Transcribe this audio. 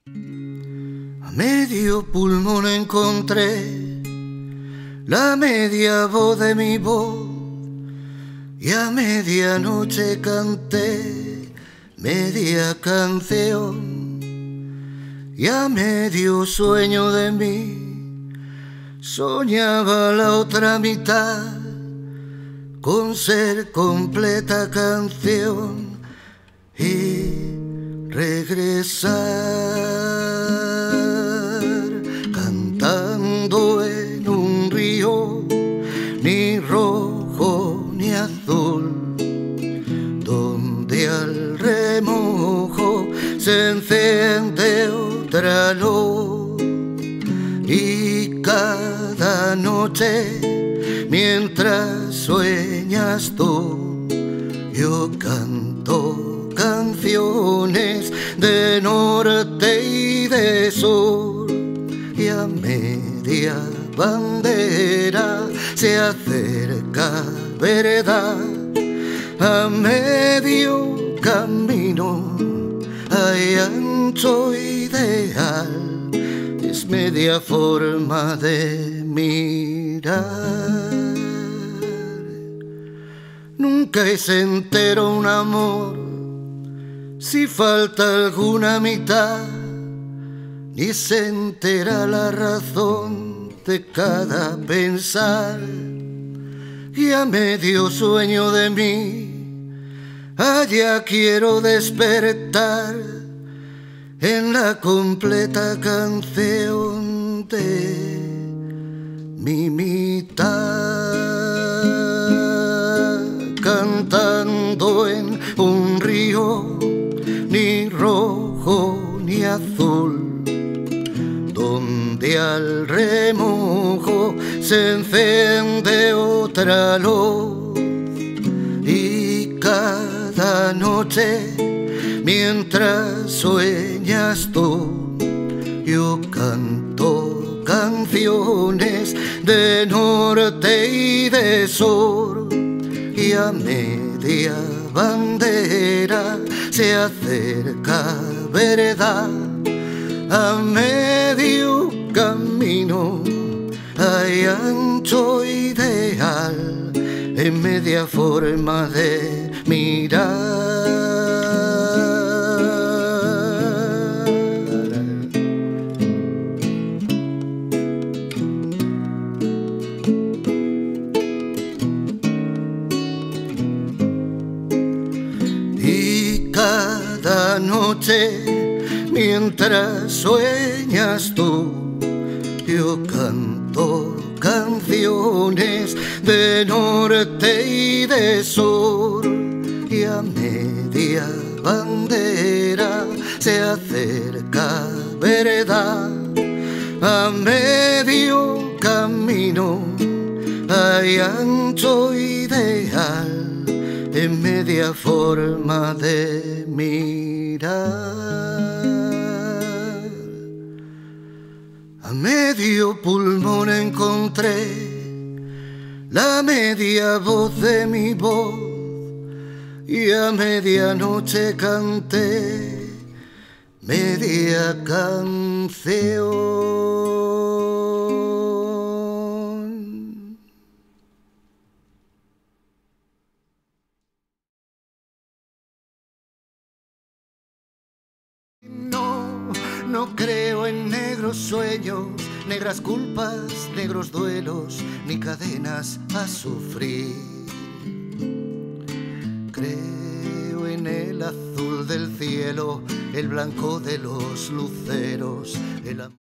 A medio pulmón encontré la media voz de mi voz y a medianoche canté media canción y a medio sueño de mí soñaba la otra mitad con ser completa canción y regresar cantando en un río ni rojo ni azul, donde al remojo se enciende otra luz y cada noche mientras sueñas tú yo canto canciones de norte y de sur y a media bandera se acerca verdad, a medio camino hay ancho ideal, es media forma de mirar. Nunca es entero un amor si falta alguna mitad, ni se entera la razón de cada pensar. Y a medio sueño de mí, allá quiero despertar en la completa canción de mi mitad, cantando en un río ni rojo ni azul, donde al remojo se enciende otra luz y cada noche mientras sueñas tú yo canto canciones de norte y de sur y a media bandera se acerca verdad, a medio camino hay ancho ideal, en media forma de mirar. Y cada noche mientras sueñas tú yo canto canciones de norte y de sur y a media bandera se acerca verdad, a medio camino hay ancho ideal, en media forma de mirar. A medio pulmón encontré la media voz de mi voz y a medianoche canté media canción. No creo en negros sueños, negras culpas, negros duelos, ni cadenas a sufrir. Creo en el azul del cielo, el blanco de los luceros, el